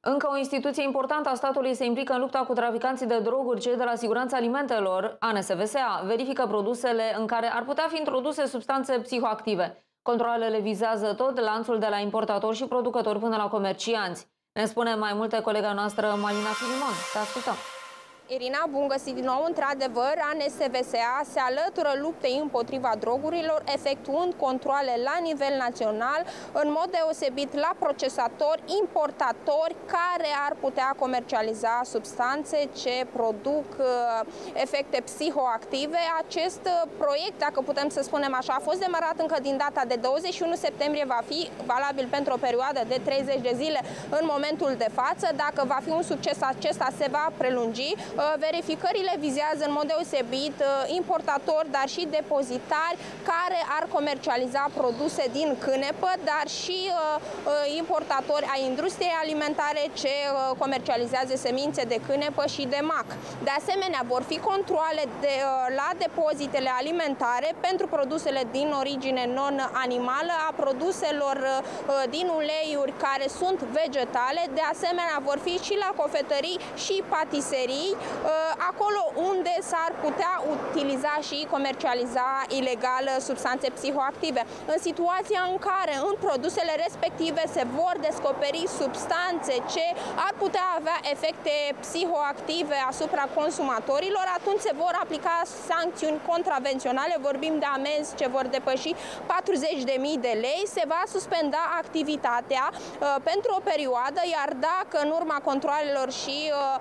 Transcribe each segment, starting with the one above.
Încă o instituție importantă a statului se implică în lupta cu traficanții de droguri. Cei de la Siguranța Alimentelor, ANSVSA, verifică produsele în care ar putea fi introduse substanțe psihoactive. Controalele vizează tot lanțul de la importatori și producători până la comercianți. Ne spune mai multe colega noastră, Marina Filimon. Te ascultăm. Irina, bun găsit din nou. Într-adevăr, ANSVSA se alătură luptei împotriva drogurilor, efectuând controale la nivel național, în mod deosebit la procesatori, importatori care ar putea comercializa substanțe ce produc efecte psihoactive. Acest proiect, dacă putem să spunem așa, a fost demarat încă din data de 21 septembrie, va fi valabil pentru o perioadă de 30 de zile în momentul de față. Dacă va fi un succes, acesta se va prelungi. Verificările vizează în mod deosebit importatori, dar și depozitari care ar comercializa produse din cânepă, dar și importatori ai industriei alimentare ce comercializează semințe de cânepă și de mac. De asemenea, vor fi controale la depozitele alimentare pentru produsele din origine non-animală, a produselor din uleiuri care sunt vegetale. De asemenea, vor fi și la cofetării și patiserii, acolo unde s-ar putea utiliza și comercializa ilegal substanțe psihoactive. În situația în care în produsele respective se vor descoperi substanțe ce ar putea avea efecte psihoactive asupra consumatorilor, atunci se vor aplica sancțiuni contravenționale, vorbim de amenzi ce vor depăși 40.000 de lei, se va suspenda activitatea pentru o perioadă, iar dacă în urma controalelor și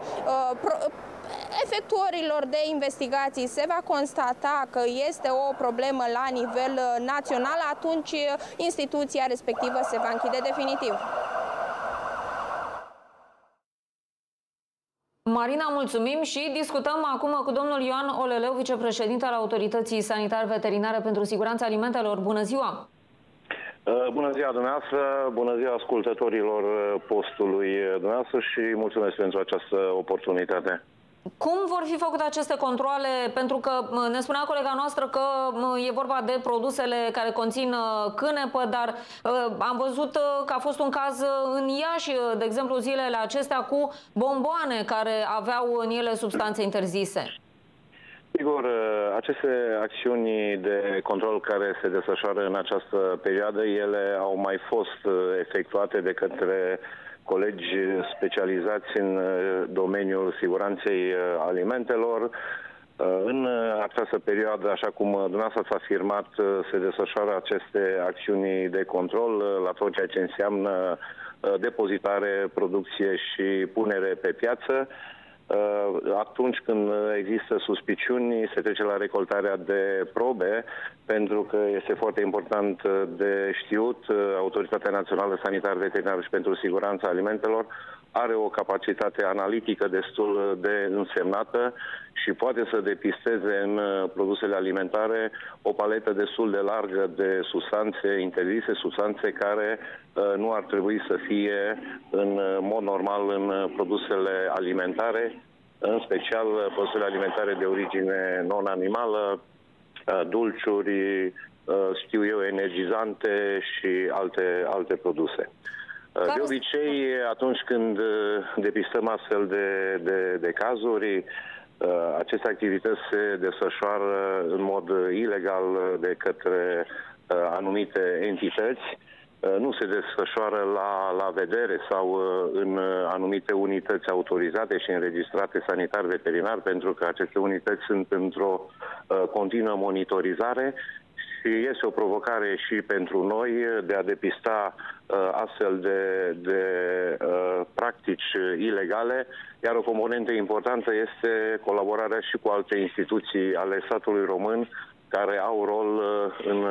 efectuărilor de investigații se va constata că este o problemă la nivel național, atunci instituția respectivă se va închide definitiv. Marina, mulțumim și discutăm acum cu domnul Ioan Oleleu, vicepreședinte al Autorității Sanitar-Veterinare pentru Siguranța Alimentelor. Bună ziua! Bună ziua dumneavoastră, bună ziua ascultătorilor postului dumneavoastră și mulțumesc pentru această oportunitate. Cum vor fi făcute aceste controale? Pentru că ne spunea colega noastră că e vorba de produsele care conțin cânepă, dar am văzut că a fost un caz în Iași, de exemplu, zilele acestea cu bomboane care aveau în ele substanțe interzise. Sigur, aceste acțiuni de control care se desfășoară în această perioadă, ele au mai fost efectuate de către colegi specializați în domeniul siguranței alimentelor. În această perioadă, așa cum dumneavoastră ați afirmat, se desfășoară aceste acțiuni de control la tot ceea ce înseamnă depozitare, producție și punere pe piață. Atunci când există suspiciuni, se trece la recoltarea de probe, pentru că este foarte important de știut, Autoritatea Națională Sanitar-Veterinară și pentru Siguranța Alimentelor are o capacitate analitică destul de însemnată și poate să depisteze în produsele alimentare o paletă destul de largă de substanțe interzise, substanțe care nu ar trebui să fie în mod normal în produsele alimentare, în special produsele alimentare de origine non-animală, dulciuri, știu eu, energizante și alte produse. De obicei, atunci când depistăm astfel de cazuri, aceste activități se desfășoară în mod ilegal de către anumite entități. Nu se desfășoară la vedere sau în anumite unități autorizate și înregistrate sanitar-veterinar, pentru că aceste unități sunt într-o continuă monitorizare și este o provocare și pentru noi de a depista astfel de practici ilegale, iar o componentă importantă este colaborarea și cu alte instituții ale statului român care au rol în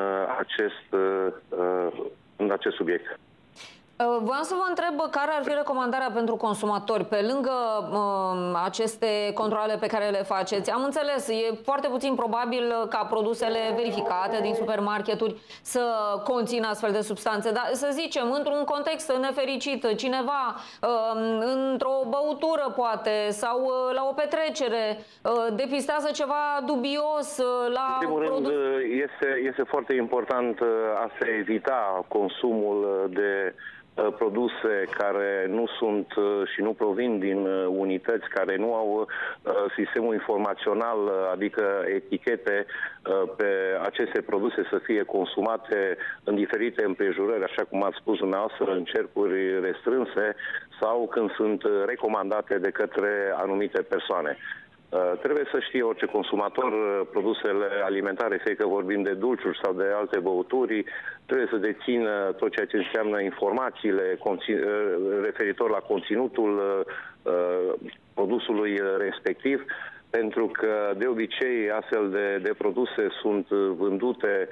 acest subiect. Voiam să vă întreb care ar fi recomandarea pentru consumatori pe lângă aceste controale pe care le faceți. Am înțeles, e foarte puțin probabil ca produsele verificate din supermarketuri să conțină astfel de substanțe, dar să zicem, într-un context nefericit, cineva într-o băutură poate sau la o petrecere depistează ceva dubios la produs. Este foarte important a se evita consumul de produse care nu sunt și nu provin din unități care nu au sistemul informațional, adică etichete pe aceste produse să fie consumate în diferite împrejurări, așa cum ați spus dumneavoastră, în cercuri restrânse sau când sunt recomandate de către anumite persoane. Trebuie să știe orice consumator produsele alimentare, fie că vorbim de dulciuri sau de alte băuturi, trebuie să dețină tot ceea ce înseamnă informațiile referitor la conținutul produsului respectiv, pentru că de obicei astfel de produse sunt vândute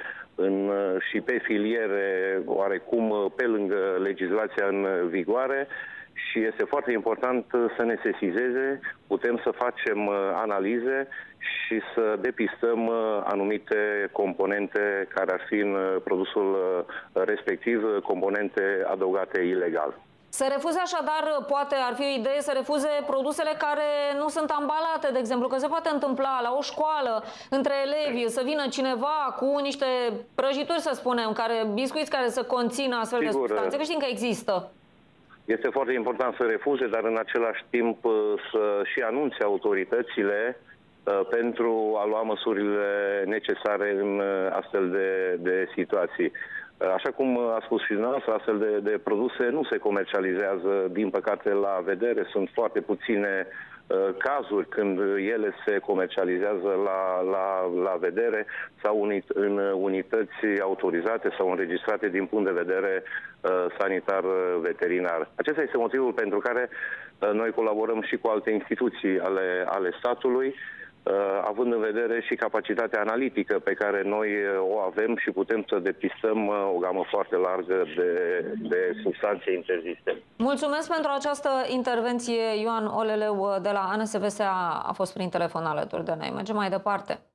și pe filiere oarecum pe lângă legislația în vigoare. Și este foarte important să ne sesizeze, putem să facem analize și să depistăm anumite componente care ar fi în produsul respectiv, componente adăugate ilegal. Se refuze așadar, poate ar fi o idee, să refuze produsele care nu sunt ambalate, de exemplu, că se poate întâmpla la o școală, între elevi, să vină cineva cu niște prăjituri, să spunem, biscuiți care să conțină astfel de substanțe, că știm că există. Este foarte important să refuze, dar în același timp să și anunțe autoritățile pentru a lua măsurile necesare în astfel de situații. Așa cum a spus și dumneavoastră, astfel de produse nu se comercializează, din păcate, la vedere. Sunt foarte puține cazuri când ele se comercializează la vedere sau în unități autorizate sau înregistrate din punct de vedere sanitar-veterinar. Acesta este motivul pentru care noi colaborăm și cu alte instituții ale statului, având în vedere și capacitatea analitică pe care noi o avem și putem să depistăm o gamă foarte largă de substanțe interzise. Mulțumesc pentru această intervenție. Ioan Oleleu de la ANSVSA a fost prin telefon alături de noi. Mergem mai departe.